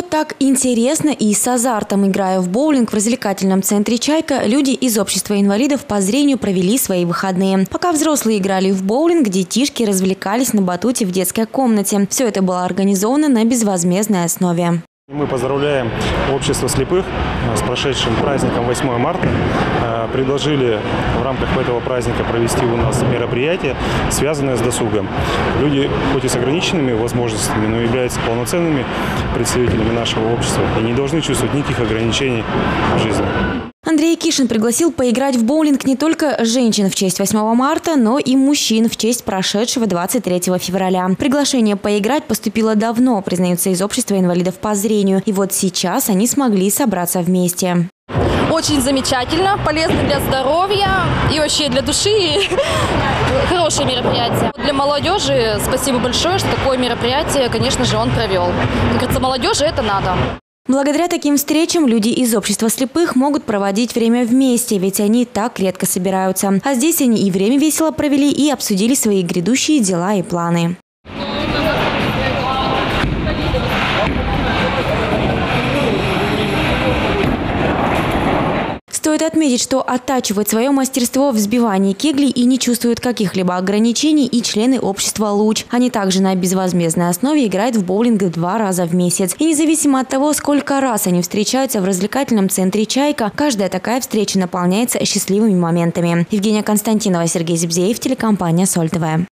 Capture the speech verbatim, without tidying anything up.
Вот так интересно и с азартом, играя в боулинг в развлекательном центре «Чайка», люди из общества инвалидов по зрению провели свои выходные. Пока взрослые играли в боулинг, детишки развлекались на батуте в детской комнате. Все это было организовано на безвозмездной основе. Мы поздравляем общество слепых с прошедшим праздником восьмое марта. Предложили в рамках этого праздника провести у нас мероприятие, связанное с досугом. Люди, хоть и с ограниченными возможностями, но являются полноценными представителями нашего общества и не должны чувствовать никаких ограничений в жизни. Андрей Кишин пригласил поиграть в боулинг не только женщин в честь восьмого марта, но и мужчин в честь прошедшего двадцать третьего февраля. Приглашение поиграть поступило давно, признаются из общества инвалидов по зрению. И вот сейчас они смогли собраться вместе. Очень замечательно, полезно для здоровья и вообще для души. Хорошее мероприятие. Для молодежи спасибо большое, что такое мероприятие, конечно же, он провел. Как говорится, молодежи это надо. Благодаря таким встречам люди из общества слепых могут проводить время вместе, ведь они так редко собираются. А здесь они и время весело провели, и обсудили свои грядущие дела и планы. Стоит отметить, что оттачивает свое мастерство в взбивании кеглей и не чувствуют каких-либо ограничений и члены общества «Луч». Они также на безвозмездной основе играют в боулинг два раза в месяц. И независимо от того, сколько раз они встречаются в развлекательном центре «Чайка», каждая такая встреча наполняется счастливыми моментами. Евгения Константинова, Сергей Зибзеев, телекомпания «Соль ТВ».